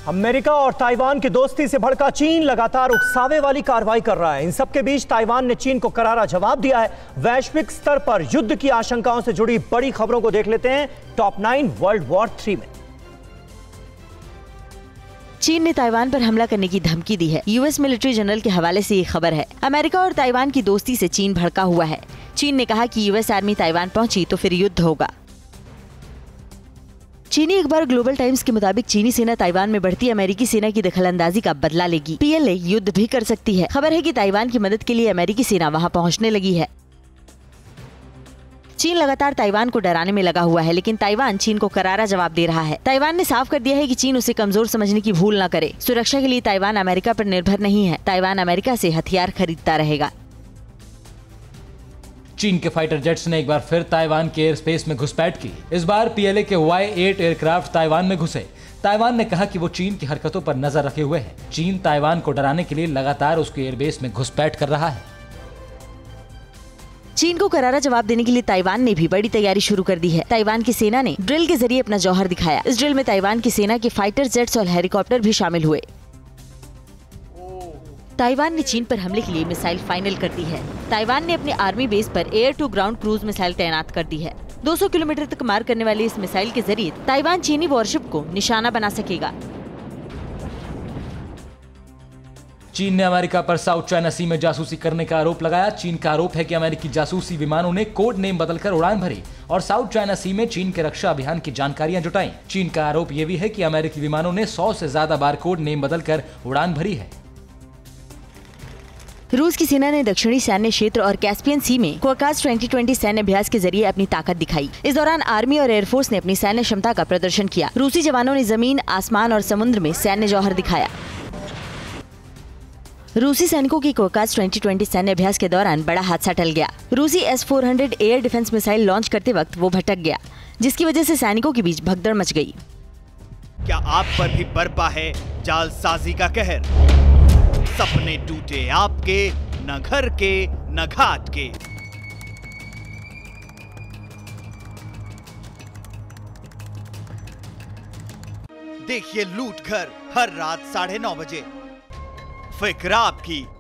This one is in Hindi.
अमेरिका और ताइवान की दोस्ती से भड़का चीन लगातार उकसावे वाली कार्रवाई कर रहा है। इन सबके बीच ताइवान ने चीन को करारा जवाब दिया है। वैश्विक स्तर पर युद्ध की आशंकाओं से जुड़ी बड़ी खबरों को देख लेते हैं टॉप 9 वर्ल्ड वॉर 3 में। चीन ने ताइवान पर हमला करने की धमकी दी है। यूएस मिलिट्री जनरल के हवाले से ये खबर है। अमेरिका और ताइवान की दोस्ती से चीन भड़का हुआ है। चीन ने कहा कि यूएस आर्मी ताइवान पहुंची तो फिर युद्ध होगा। चीनी अखबार ग्लोबल टाइम्स के मुताबिक चीनी सेना ताइवान में बढ़ती अमेरिकी सेना की दखलंदाजी का बदला लेगी। पीएलए युद्ध भी कर सकती है। खबर है कि ताइवान की मदद के लिए अमेरिकी सेना वहां पहुंचने लगी है। चीन लगातार ताइवान को डराने में लगा हुआ है, लेकिन ताइवान चीन को करारा जवाब दे रहा है। ताइवान ने साफ कर दिया है कि चीन उसे कमजोर समझने की भूल न करे। सुरक्षा के लिए ताइवान अमेरिका पर निर्भर नहीं है। ताइवान अमेरिका से हथियार खरीदता रहेगा। चीन के फाइटर जेट्स ने एक बार फिर ताइवान के एयर स्पेस में घुसपैठ की। इस बार पीएलए के Y-8 एयरक्राफ्ट ताइवान में घुसे। ताइवान ने कहा कि वो चीन की हरकतों पर नजर रखे हुए है। चीन ताइवान को डराने के लिए लगातार उसके एयरबेस में घुसपैठ कर रहा है। चीन को करारा जवाब देने के लिए ताइवान ने भी बड़ी तैयारी शुरू कर दी है। ताइवान की सेना ने ड्रिल के जरिए अपना जौहर दिखाया। इस ड्रिल में ताइवान की सेना के फाइटर जेट्स और हेलीकॉप्टर भी शामिल हुए। ताइवान ने चीन पर हमले के लिए मिसाइल फाइनल कर दी है। ताइवान ने अपने आर्मी बेस पर air to ground cruise missile तैनात कर दी है। 200 किलोमीटर तक मार करने वाली इस मिसाइल के जरिए ताइवान चीनी वॉरशिप को निशाना बना सकेगा। चीन ने अमेरिका पर साउथ चाइना सी में जासूसी करने का आरोप लगाया। चीन का आरोप है कि अमेरिकी जासूसी विमानों ने कोड नेम बदलकर उड़ान भरी और साउथ चाइना सी में चीन के रक्षा अभियान की जानकारियां जुटाई। चीन का आरोप यह भी है कि अमेरिकी विमानों ने 100 से ज्यादा बार कोड नेम बदलकर उड़ान भरी है। रूस की सेना ने दक्षिणी सैन्य क्षेत्र और कैस्पियन सी में कॉकास 2020 सैन्य अभ्यास के जरिए अपनी ताकत दिखाई। इस दौरान आर्मी और एयरफोर्स ने अपनी सैन्य क्षमता का प्रदर्शन किया। रूसी जवानों ने जमीन, आसमान और समुद्र में सैन्य जौहर दिखाया। रूसी सैनिकों की कॉकास 2020 सैन्य अभ्यास के दौरान बड़ा हादसा टल गया। रूसी S-400 air defence missile launch करते वक्त वो भटक गया, जिसकी वजह से सैनिकों के बीच भगदड़ मच गई। क्या आप पर भी बरपा है जालसाजी का कहर? सपने टूटे आपके, न घर के न घाट के। देखिए लूट घर हर रात 9:30 बजे। फिक्र आपकी,